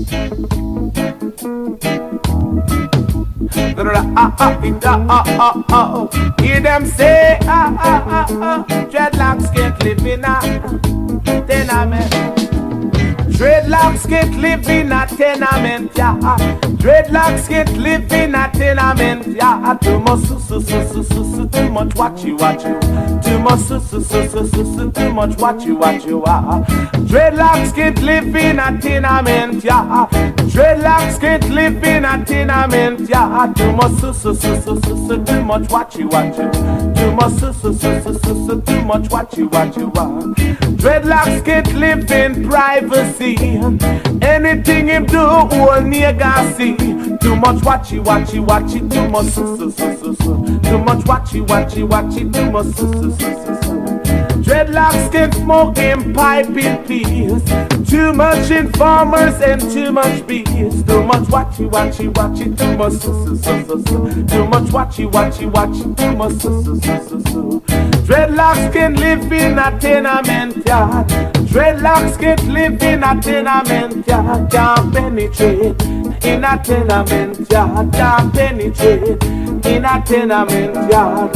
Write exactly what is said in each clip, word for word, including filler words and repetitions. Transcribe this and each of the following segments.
Hear them say, ah, ah, ah, ah, dreadlocks can't live in a tenement. Dreadlocks can't live in a tenement, yeah. Dreadlocks can't live in a tenement, yeah. Too much, su, su, su, su, su, su, too much watchy, watchy. Too much, su, su, su, su, su, su, too much watchy, watchy, ah. Dreadlocks can't live in a tenement, yeah. Dreadlocks can't live in a tenement, yeah. Too much, su, su, su, su, su, su, too much watchy, watchy. Too much, su, su, su, su, su, su, too much watchy, watchy, ah. Dreadlocks can't live in privacy. Anything him do, all nigga see. Too much watchy, watchy, watchy, too much su, su, su, su, su. Too much watchy, watchy, watchy, too much su, su, su, su, su. Dreadlocks can smoke in pipe in peace. Too much informers and too much bees. Too much watchy, watchy, watchy, too much su, su, su, su, su. Too much watchy, watchy, watchy, too much su, su, su, su, su. Dreadlocks can live in a tenement yard. Dreadlocks can't live in a tenement yard. Can't penetrate in a tenement yard. Can't penetrate in a tenement yard.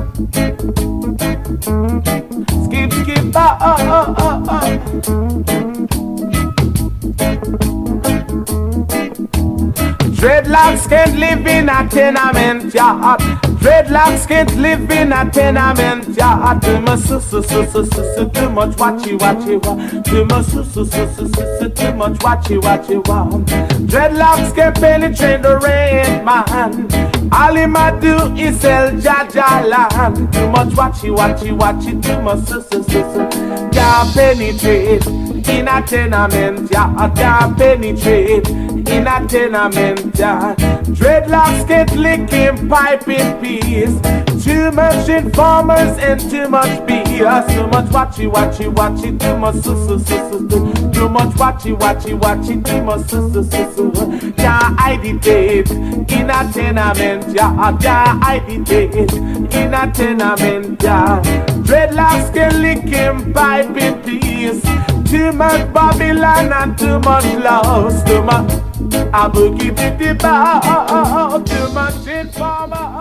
Skip, skip, ah, ah, ah, ah. Dreadlocks can't live in a tenement yard. Dreadlocks can't live in a tenement yard. Too much su, su, su, su, su, su, too much watchy, watchy, wa. Too much su, su, su, su, su, su, too much watchy, watchy, wa. Dreadlocks can't penetrate the rain, man. All him a do is sell Jaja land. Too much watchy, watchy, watchy, too much su, su, su, su. Can't penetrate in a tenement yard. Can't penetrate in a tenement yard. Dreadlocks get licking pipe in peace. Too much informers and too much bees. Too much watchy, watchy, watchy, too much su, su, su, su, su. Too much watchy, watchy, watchy, too much su, su, su, su. Can't hide it in a tenement yard. Can't hide it in a tenement yard. Dreadlocks get licking pipe in peace. Too much Babylon and too much loss. Too much I boogie diddy bow. Too much informer.